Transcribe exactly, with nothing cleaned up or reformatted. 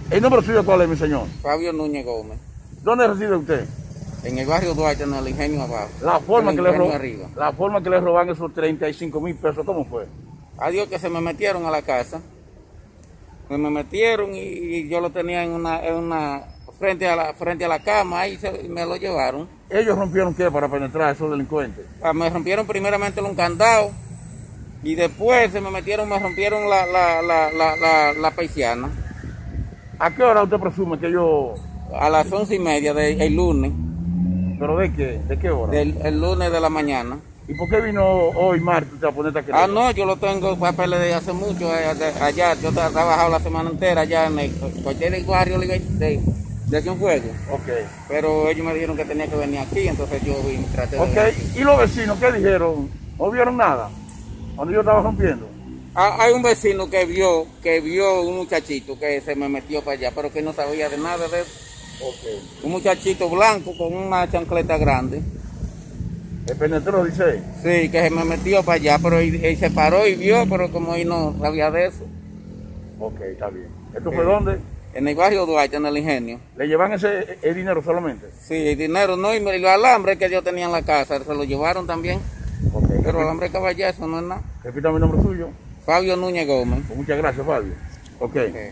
¿El nombre suyo cuál es, mi señor? Fabio Núñez Gómez. ¿Dónde reside usted? En el barrio Duarte, en el Ingenio abajo. La forma, que le, ro arriba. la forma que le roban esos treinta y cinco mil pesos, ¿cómo fue? Adiós que se me metieron a la casa. Se me metieron y, y yo lo tenía en una, en una frente a la frente a la cama y se, me lo llevaron. ¿Ellos rompieron qué para penetrar a esos delincuentes? Ah, me rompieron primeramente un candado y después se me metieron, me rompieron la, la, la, la, la, la persiana. ¿A qué hora usted presume que ellos...? A las once y media del lunes. ¿Pero de qué? ¿De qué hora? Del el lunes de la mañana. ¿Y por qué vino hoy martes a ponerte a querer? Ah, no, yo lo tengo papeles de hace mucho, allá, yo he trabajado la semana entera allá en el cualquier barrio de, de, de Cienfuegos. Ok. Pero ellos me dijeron que tenía que venir aquí, entonces yo vine, traté de... Ok, ¿y los vecinos qué dijeron? ¿No vieron nada? Cuando yo estaba rompiendo. Ah, hay un vecino que vio, que vio un muchachito que se me metió para allá, pero que no sabía de nada de eso. Okay. Un muchachito blanco con una chancleta grande. ¿El penetró, dice él? Sí, que se me metió para allá, pero él, él se paró y vio, pero como él no sabía de eso. Ok, está bien. ¿Esto fue dónde? En el barrio Duarte, en el Ingenio. ¿Le llevan ese el dinero solamente? Sí, el dinero no, y los alambres que yo tenía en la casa, se lo llevaron también. Okay. Pero el alambre caballazo no es nada. Repita mi nombre suyo. Fabio Núñez Gómez. Pues muchas gracias, Fabio. Ok. Okay.